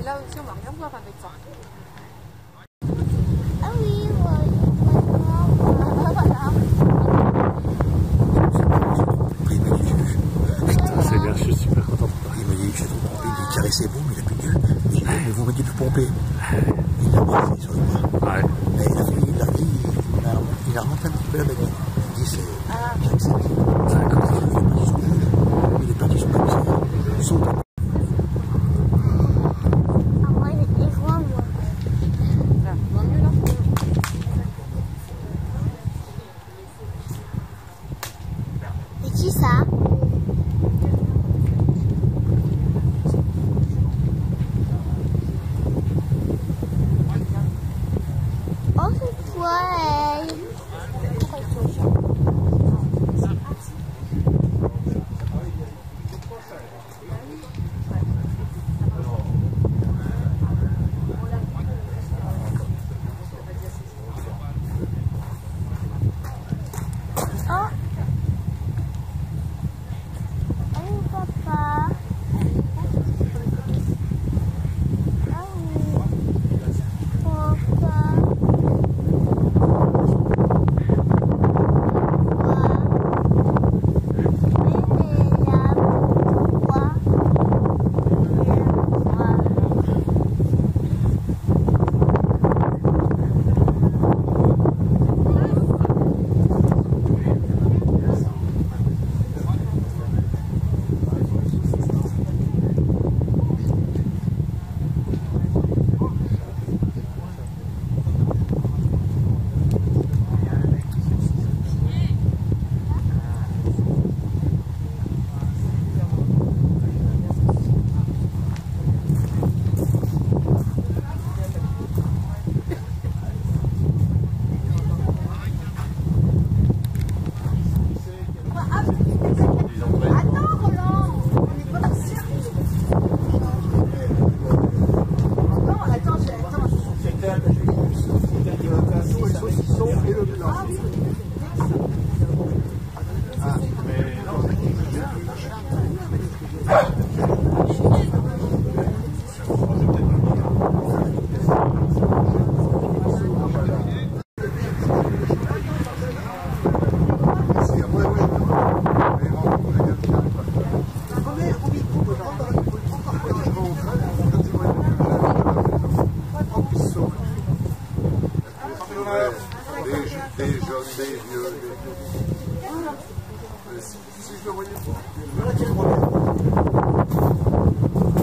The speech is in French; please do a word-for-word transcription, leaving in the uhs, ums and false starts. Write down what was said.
Mais là aussi, on va rien voir avec ça. Ah oui, voilà. C'est bien, je suis super content. Il m'a dit que j'ai trop pompé, il dit carré c'est bon, mais il a plus de jus. Il dit mais vous m'avez dit de pomper. Il a mis sur le bras. Ouais. Et il a fait, il a dit, il a, il a remonté un petit peu la bête. Il dit c'est. Ah. J'accepte. Il est parti sur le jus. Saute. C'est qui ça? Oh, c'est toi, elle. Oh. Oh, papa. Ah oui. Papa. Des jeunes, des vieux, des vieux. Si je le voyais pas.